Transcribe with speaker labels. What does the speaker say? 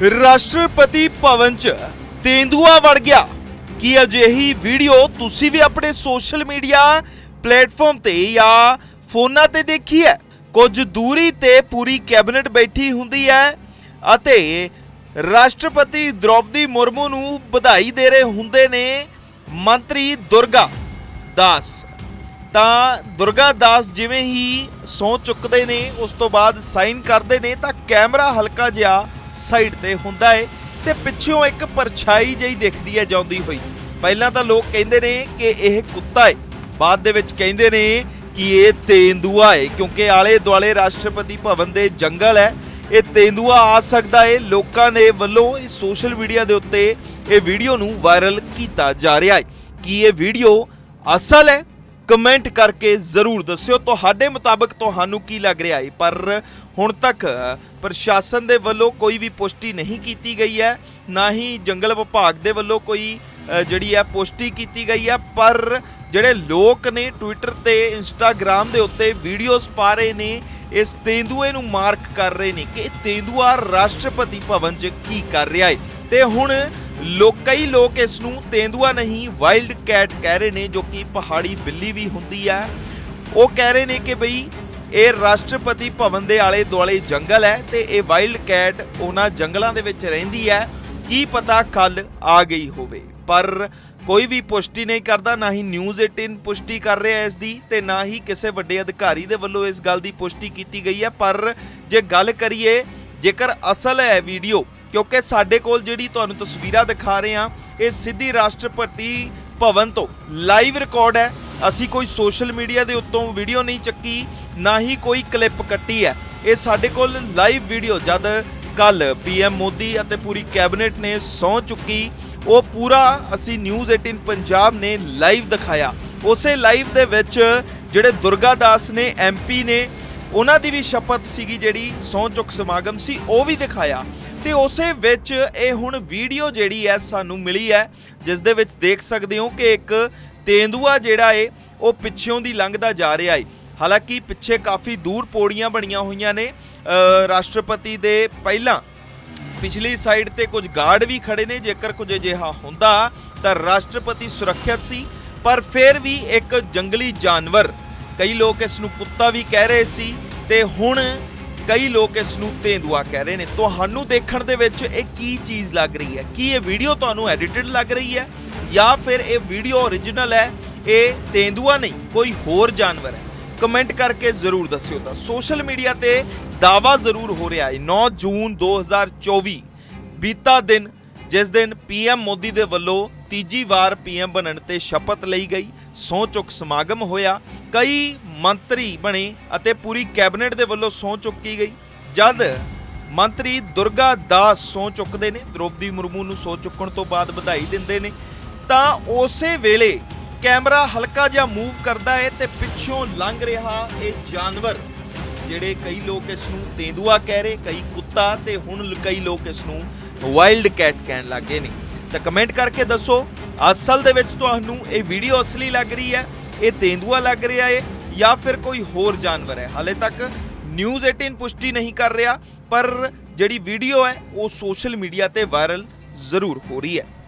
Speaker 1: ਰਾਸ਼ਟਰਪਤੀ ਭਵਨ ਚ ਤੇਂਦੂਆ ਵੜ ਗਿਆ। ਕੀ ਅਜਿਹੀ ਵੀਡੀਓ ਤੁਸੀਂ ਵੀ ਆਪਣੇ ਸੋਸ਼ਲ ਮੀਡੀਆ ਪਲੇਟਫਾਰਮ ਤੇ ਜਾਂ ਫੋਨਾਂ ਤੇ ਦੇਖੀ ਹੈ? ਕੁਝ ਦੂਰੀ ਤੇ ਪੂਰੀ ਕੈਬਨਿਟ ਬੈਠੀ ਹੁੰਦੀ ਹੈ ਅਤੇ ਰਾਸ਼ਟਰਪਤੀ द्रौपदी मुर्मू ਨੂੰ ਵਧਾਈ ਦੇ ਰਹੇ ਹੁੰਦੇ ਨੇ ਮੰਤਰੀ ਦੁਰਗਾ दास। ਤਾਂ ਦੁਰਗਾ दास ਜਿਵੇਂ ਹੀ ਸਹੁੰ ਚੁੱਕਦੇ ਨੇ ਉਸ ਤੋਂ ਬਾਅਦ ਸਾਈਨ ਕਰਦੇ ਨੇ ਤਾਂ ਕੈਮਰਾ ਹਲਕਾ ਜਿਹਾ ਸਾਈਡ ਤੇ ਹੁੰਦਾ ਹੈ ਤੇ ਪਿੱਛੋਂ ਇੱਕ ਪਰਛਾਈ ਜਿਹੀ ਦਿਖਦੀ ਹੈ ਜਾਂਦੀ ਹੋਈ। ਪਹਿਲਾਂ ਤਾਂ ਲੋਕ ਕਹਿੰਦੇ ਨੇ ਕਿ ਇਹ ਕੁੱਤਾ ਹੈ, ਬਾਅਦ ਦੇ ਵਿੱਚ ਕਹਿੰਦੇ ਨੇ ਕਿ ਇਹ ਤੇਂਦੂਆ ਹੈ ਕਿਉਂਕਿ ਆਲੇ ਦੁਆਲੇ ਰਾਸ਼ਟਰਪਤੀ ਭਵਨ ਦੇ ਜੰਗਲ ਹੈ, ਇਹ ਤੇਂਦੂਆ ਆ ਸਕਦਾ ਹੈ। ਲੋਕਾਂ ਦੇ ਵੱਲੋਂ ਇਸ ਸੋਸ਼ਲ ਮੀਡੀਆ ਦੇ ਉੱਤੇ ਇਹ ਵੀਡੀਓ ਨੂੰ ਵਾਇਰਲ ਕੀਤਾ ਜਾ ਰਿਹਾ ਹੈ। ਕੀ ਇਹ ਵੀਡੀਓ ਅਸਲ ਹੈ? ਕਮੈਂਟ ਕਰਕੇ ਜ਼ਰੂਰ ਦੱਸਿਓ ਤੁਹਾਡੇ ਮੁਤਾਬਕ ਤੁਹਾਨੂੰ ਕੀ ਲੱਗ ਰਿਹਾ ਹੈ। ਪਰ ਹੁਣ ਤੱਕ ਪ੍ਰਸ਼ਾਸਨ ਦੇ ਵੱਲੋਂ ਕੋਈ ਵੀ ਪੁਸ਼ਟੀ ਨਹੀਂ ਕੀਤੀ ਗਈ ਹੈ, ਨਾ ਹੀ ਜੰਗਲ ਵਿਭਾਗ ਦੇ ਵੱਲੋਂ ਕੋਈ ਜਿਹੜੀ ਹੈ ਪੁਸ਼ਟੀ ਕੀਤੀ ਗਈ ਹੈ। ਪਰ ਜਿਹੜੇ ਲੋਕ ਨੇ ਟਵਿੱਟਰ ਤੇ ਇੰਸਟਾਗ੍ਰਾਮ ਦੇ ਉੱਤੇ ਵੀਡੀਓਜ਼ ਪਾ ਰਹੇ ਨੇ, ਇਸ ਤੇਂਦੂਏ ਨੂੰ ਮਾਰਕ ਕਰ ਰਹੇ ਨੇ ਕਿ ਤੇਂਦੂਆ ਰਾਸ਼ਟਰਪਤੀ ਭਵਨ 'ਚ ਕੀ ਕਰ ਰਿਹਾ ਹੈ। ਤੇ ਹੁਣ ਕਈ ਲੋਕ ਇਸ ਨੂੰ ਤੇਂਦੂਆ ਨਹੀਂ ਵਾਈਲਡ ਕੈਟ ਕਹਿ ਰਹੇ ਨੇ, ਜੋ ਕਿ ਪਹਾੜੀ ਬਿੱਲੀ ਵੀ ਹੁੰਦੀ ਹੈ। ਉਹ ਕਹਿ ਰਹੇ ਨੇ ਕਿ ਬਈ ਇਹ ਰਾਸ਼ਟਰਪਤੀ ਭਵਨ ਦੇ ਆਲੇ ਦੁਆਲੇ ਜੰਗਲ ਹੈ ਤੇ ਇਹ ਵਾਈਲਡ ਕੈਟ ਉਹਨਾਂ ਜੰਗਲਾਂ ਦੇ ਵਿੱਚ ਰਹਿੰਦੀ ਹੈ। ਕੀ ਪਤਾ ਕੱਲ ਆ ਗਈ ਹੋਵੇ, ਪਰ ਕੋਈ ਵੀ ਪੁਸ਼ਟੀ ਨਹੀਂ ਕਰਦਾ। ਨਾ ਹੀ ਨਿਊਜ਼ 18 ਪੁਸ਼ਟੀ ਕਰ ਰਿਹਾ ਇਸ ਦੀ ਤੇ ਨਾ ਹੀ ਕਿਸੇ ਵੱਡੇ ਅਧਿਕਾਰੀ ਦੇ ਵੱਲੋਂ ਇਸ ਗੱਲ ਦੀ ਪੁਸ਼ਟੀ ਕੀਤੀ ਗਈ ਹੈ। ਪਰ ਜੇ ਗੱਲ ਕਰੀਏ ਜੇਕਰ ਅਸਲ ਹੈ ਵੀਡੀਓ, ਕਿਉਂਕਿ ਸਾਡੇ ਕੋਲ ਜਿਹੜੀ ਤੁਹਾਨੂੰ ਤਸਵੀਰਾਂ ਦਿਖਾ ਰਹੇ ਹਾਂ ਇਹ ਸਿੱਧੀ ਰਾਸ਼ਟਰਪਤੀ ਭਵਨ ਤੋਂ ਲਾਈਵ ਰਿਕਾਰਡ ਹੈ। ਅਸੀਂ ਕੋਈ ਸੋਸ਼ਲ ਮੀਡੀਆ ਦੇ ਉੱਤੋਂ ਵੀਡੀਓ ਨਹੀਂ ਚੱਕੀ, ਨਾ ਹੀ ਕੋਈ ਕਲਿੱਪ ਕੱਟੀ ਹੈ। ਇਹ ਸਾਡੇ ਕੋਲ ਲਾਈਵ ਵੀਡੀਓ ਜਦ ਕੱਲ PM ਮੋਦੀ ਅਤੇ ਪੂਰੀ ਕੈਬਨਿਟ ਨੇ ਸਹੁੰ ਚੁੱਕੀ, ਉਹ ਪੂਰਾ ਅਸੀਂ ਨਿਊਜ਼ 18 ਪੰਜਾਬ ਨੇ ਲਾਈਵ ਦਿਖਾਇਆ। ਉਸੇ ਲਾਈਵ ਦੇ ਵਿੱਚ ਜਿਹੜੇ ਦੁਰਗਾ दास ਨੇ MP ਨੇ, ਉਹਨਾਂ ਦੀ ਵੀ ਸ਼ਪਥ ਸੀਗੀ, ਜਿਹੜੀ ਸਹੁੰ ਚੁੱਕ ਸਮਾਗਮ ਸੀ ਉਹ ਵੀ ਦਿਖਾਇਆ। ਤੇ ਉਸੇ ਵਿੱਚ ਇਹ ਹੁਣ ਵੀਡੀਓ ਜਿਹੜੀ ਹੈ ਸਾਨੂੰ ਮਿਲੀ ਹੈ, ਜਿਸ ਦੇ ਵਿੱਚ ਦੇਖ ਸਕਦੇ ਹੋ ਕਿ ਇੱਕ ਤੇਂਦੂਆ ਜਿਹੜਾ ਏ ਉਹ ਪਿੱਛੋਂ ਦੀ ਲੰਘਦਾ ਜਾ ਰਿਹਾ ਏ। ਹਾਲਾਂਕਿ ਪਿੱਛੇ ਕਾਫੀ ਦੂਰ ਪੌੜੀਆਂ ਬਣੀਆਂ ਹੋਈਆਂ ਨੇ ਰਾਸ਼ਟਰਪਤੀ ਦੇ। ਪਹਿਲਾਂ ਪਿਛਲੀ ਸਾਈਡ ਤੇ ਕੁਝ ਗਾਰਡ ਵੀ ਖੜੇ ਨੇ। ਜੇਕਰ ਕੁਝ ਅਜਿਹਾ ਹੁੰਦਾ ਤਾਂ ਰਾਸ਼ਟਰਪਤੀ ਸੁਰੱਖਿਅਤ ਸੀ, ਪਰ ਫਿਰ ਵੀ ਇੱਕ ਜੰਗਲੀ ਜਾਨਵਰ, ਕਈ ਲੋਕ ਇਸ ਨੂੰ ਕੁੱਤਾ ਵੀ ਕਹਿ ਰਹੇ ਸੀ ਤੇ ਹੁਣ ਕਈ ਲੋਕ ਇਸ ਨੂੰ ਤੇਂਦੂਆ ਕਹਿ ਰਹੇ ਨੇ। ਤੁਹਾਨੂੰ ਦੇਖਣ ਦੇ ਵਿੱਚ ਇਹ ਕੀ ਚੀਜ਼ ਲੱਗ ਰਹੀ ਹੈ? ਕੀ ਇਹ ਵੀਡੀਓ ਤੁਹਾਨੂੰ ਐਡੀਟਡ ਲੱਗ ਰਹੀ ਹੈ ਜਾਂ ਫਿਰ ਇਹ ਵੀਡੀਓ ਓਰੀਜਨਲ ਹੈ, ਇਹ ਤੇਂਦੂਆ ਨਹੀਂ ਕੋਈ ਹੋਰ ਜਾਨਵਰ ਹੈ? ਕਮੈਂਟ ਕਰਕੇ ਜ਼ਰੂਰ ਦੱਸਿਓ। ਤਾਂ ਸੋਸ਼ਲ ਮੀਡੀਆ ਤੇ ਦਾਵਾ ਜ਼ਰੂਰ ਹੋ ਰਿਹਾ ਹੈ 9 ਜੂਨ 2024 ਬੀਤਾ ਦਿਨ, ਜਿਸ ਦਿਨ PM ਮੋਦੀ ਦੇ ਵੱਲੋਂ ਤੀਜੀ ਵਾਰ PM ਬਣਨ ਤੇ ਸ਼ਪਥ ਲਈ ਗਈ, ਸਹੁੰ ਚੁੱਕ ਸਮਾਗਮ ਹੋਇਆ, ਕਈ ਮੰਤਰੀ ਬਣੇ ਅਤੇ ਪੂਰੀ ਕੈਬਨਿਟ ਦੇ ਵੱਲੋਂ ਸਹੁੰ ਚੁੱਕੀ ਗਈ। ਜਦ ਮੰਤਰੀ ਦੁਰਗਾ दास ਸਹੁੰ ਚੁੱਕਦੇ ਨੇ, द्रौपदी मुर्मू ਨੂੰ ਸਹੁੰ ਚੁੱਕਣ ਤੋਂ ਬਾਅਦ ਵਧਾਈ ਦਿੰਦੇ ਨੇ, ਤਾਂ ਉਸੇ ਵੇਲੇ ਕੈਮਰਾ ਹਲਕਾ ਜਿਹਾ ਮੂਵ ਕਰਦਾ ਹੈ ਤੇ ਪਿੱਛੋਂ ਲੰਘ ਰਿਹਾ ਇਹ ਜਾਨਵਰ, ਜਿਹੜੇ ਕਈ ਲੋਕ ਇਸ ਨੂੰ ਤੇਂਦੂਆ ਕਹਿ ਰਹੇ, ਕਈ ਕੁੱਤਾ, ਤੇ ਹੁਣ ਕਈ ਲੋਕ ਇਸ ਨੂੰ ਵਾਈਲਡ ਕੈਟ ਕਹਿਣ ਲੱਗੇ ਨੇ। ਤਾਂ ਕਮੈਂਟ ਕਰਕੇ ਦੱਸੋ ਅਸਲ ਦੇ ਵਿੱਚ ਤੁਹਾਨੂੰ ਇਹ ਵੀਡੀਓ ਅਸਲੀ ਲੱਗ ਰਹੀ ਹੈ, ਇਹ ਤੇਂਦੂਆ ਲੱਗ ਰਿਹਾ ਹੈ ਜਾਂ ਫਿਰ ਕੋਈ ਹੋਰ ਜਾਨਵਰ ਹੈ? ਹਾਲੇ ਤੱਕ ਨਿਊਜ਼ 18 ਪੁਸ਼ਟੀ ਨਹੀਂ ਕਰ ਰਿਹਾ, ਪਰ ਜਿਹੜੀ ਵੀਡੀਓ ਹੈ ਉਹ ਸੋਸ਼ਲ ਮੀਡੀਆ ਤੇ ਵਾਇਰਲ ਜ਼ਰੂਰ ਹੋ ਰਹੀ ਹੈ।